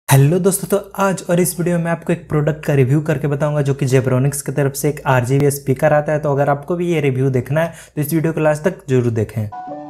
Hello दोस्तों, तो आज और इस वीडियो में आपको एक प्रोडक्ट का रिव्यू करके बताऊंगा जो कि जेब्रोनिक्स की तरफ से एक RGB स्पीकर आता है। तो अगर आपको भी ये रिव्यू देखना है तो इस वीडियो को लास्ट तक जरूर देखें।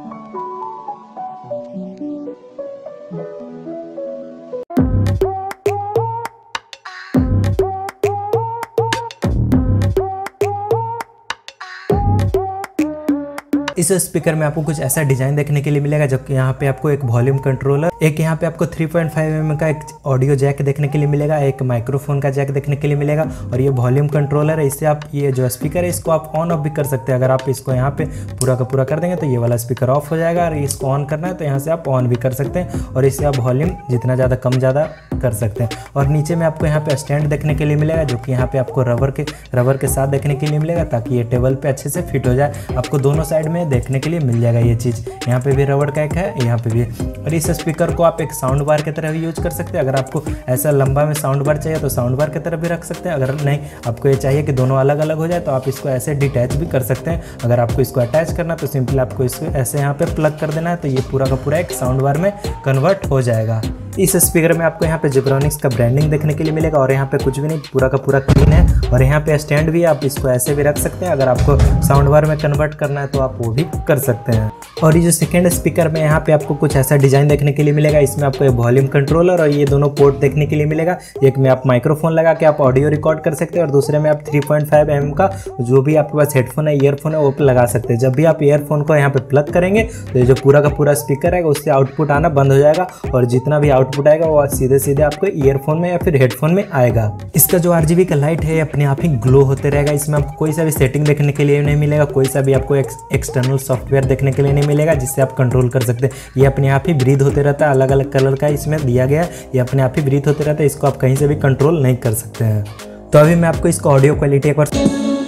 इस स्पीकर में आपको कुछ ऐसा डिजाइन देखने के लिए मिलेगा जबकि यहाँ पे आपको एक वॉल्यूम कंट्रोलर, एक यहाँ पे आपको 3.5 mm का एक ऑडियो जैक देखने के लिए मिलेगा, एक माइक्रोफोन का जैक देखने के लिए मिलेगा और ये वॉल्यूम कंट्रोलर है। इससे आप ये जो स्पीकर है इसको आप ऑन ऑफ भी कर सकते हैं। अगर आप इसको यहाँ पे पूरा का पूरा कर देंगे तो ये वाला स्पीकर ऑफ हो जाएगा और इसको ऑन करना है तो यहाँ से आप ऑन भी कर सकते हैं और इससे आप वॉल्यूम जितना ज़्यादा कम ज़्यादा कर सकते हैं। और नीचे में आपको यहाँ पे स्टैंड देखने के लिए मिलेगा जो कि यहाँ पे आपको रबर के साथ देखने के लिए मिलेगा ताकि ये टेबल पे अच्छे से फिट हो जाए। आपको दोनों साइड में देखने के लिए मिल जाएगा ये चीज़। यहाँ पे भी रबर का एक है, यहाँ पे भी। और इस स्पीकर को आप एक साउंड बार की तरह भी यूज कर सकते हैं। अगर आपको ऐसा लंबा में साउंड बार चाहिए तो साउंड बार की तरह भी रख सकते हैं। अगर नहीं आपको ये चाहिए कि दोनों अलग अलग हो जाए तो आप इसको ऐसे डिटैच भी कर सकते हैं। अगर आपको इसको अटैच करना तो सिंपल आपको इसको ऐसे यहाँ पे प्लग कर देना है तो ये पूरा का पूरा एक साउंड बार में कन्वर्ट हो जाएगा। इस स्पीकर में आपको यहाँ पे जेब्रोनिक्स का ब्रांडिंग देखने के लिए मिलेगा और यहाँ पे कुछ भी नहीं, पूरा का पूरा क्लीन है। और यहाँ पे स्टैंड भी, आप इसको ऐसे भी रख सकते हैं। अगर आपको साउंड बार में कन्वर्ट करना है तो आप वो भी कर सकते हैं। और ये जो सेकेंड स्पीकर में यहाँ पे आपको कुछ ऐसा डिजाइन देखने के लिए मिलेगा। इसमें आपको एक वॉल्यूम कंट्रोलर और ये दोनों पोर्ट देखने के लिए मिलेगा। एक में आप माइक्रोफोन लगा के आप ऑडियो रिकॉर्ड कर सकते हैं और दूसरे में आप 3.5 mm का जो भी आपके पास हेडफोन है, ईयरफोन है, वो लगा सकते हैं। जब भी आप ईयरफोन को यहाँ पे प्लग करेंगे तो ये जो पूरा का पूरा स्पीकर है उससे आउटपुट आना बंद हो जाएगा और जितना भी आउटपुट आएगा वो सीधे सीधे आपको ईयरफोन में या फिर हेडफोन में आएगा। इसका जो RGB का लाइट है अपने आप ही ग्लो होते रहेगा। इसमें आपको कोई सा भी सेटिंग देखने के लिए नहीं मिलेगा, कोई सा भी आपको एक्सटर्नल सॉफ्टवेयर देखने के लिए नहीं मिलेगा जिससे आप कंट्रोल कर सकते हैं। ये अपने आप ही ब्रीथ होते रहता है, अलग अलग कलर का इसमें दिया गया है, ये अपने आप ही ब्रीथ होते रहता है। इसको आप कहीं से भी कंट्रोल नहीं कर सकते हैं। तो अभी मैं आपको इसको ऑडियो क्वालिटी एक बार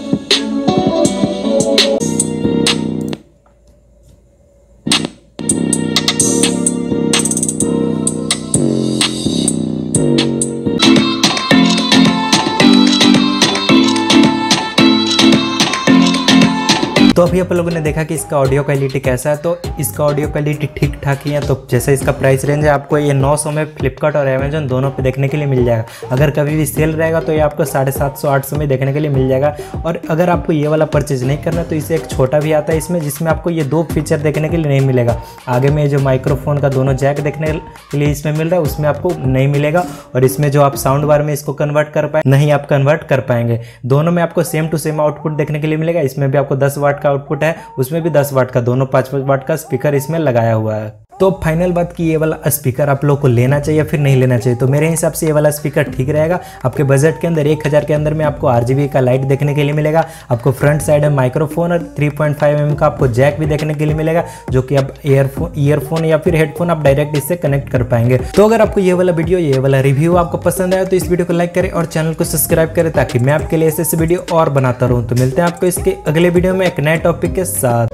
तो अभी आप लोगों ने देखा कि इसका ऑडियो क्वालिटी कैसा है। तो इसका ऑडियो क्वालिटी ठीक ठाक ही है। तो जैसे इसका प्राइस रेंज है आपको ये 900 में फ्लिपकार्ट और अमेजन दोनों पे देखने के लिए मिल जाएगा। अगर कभी भी सेल रहेगा तो ये आपको 750-800 में देखने के लिए मिल जाएगा। और अगर आपको ये वाला परचेज नहीं करना तो इसे एक छोटा भी आता है इसमें, जिसमें आपको ये 2 फीचर देखने के लिए नहीं मिलेगा। आगे में जो माइक्रोफोन का दोनों जैक देखने के लिए इसमें मिल रहा है उसमें आपको नहीं मिलेगा। और इसमें जो आप साउंड बार में इसको कन्वर्ट कर पाए नहीं आप कन्वर्ट कर पाएंगे। दोनों में आपको सेम टू सेम आउटपुट देखने के लिए मिलेगा। इसमें भी आपको 10 वाट का आउटपुट है, उसमें भी 10 वाट का, दोनों 5-5 वाट का स्पीकर इसमें लगाया हुआ है। तो फाइनल बात कि ये वाला स्पीकर आप लोग को लेना चाहिए या फिर नहीं लेना चाहिए। तो मेरे हिसाब से ये वाला स्पीकर ठीक रहेगा। आपके बजट के अंदर 1000 के अंदर में आपको RGB का लाइट देखने के लिए मिलेगा। आपको फ्रंट साइड में माइक्रोफोन और 3.5 mm का आपको जैक भी देखने के लिए मिलेगा जो कि आप ईयरफोन या फिर हेडफोन आप डायरेक्ट इससे कनेक्ट कर पाएंगे। तो अगर आपको ये वाला वीडियो, ये वाला रिव्यू आपको पसंद आया तो इस वीडियो को लाइक करें और चैनल को सब्सक्राइब करें ताकि मैं आपके लिए ऐसे वीडियो और बनाता रहूँ। तो मिलते हैं आपको इसके अगले वीडियो में एक नए टॉपिक के साथ।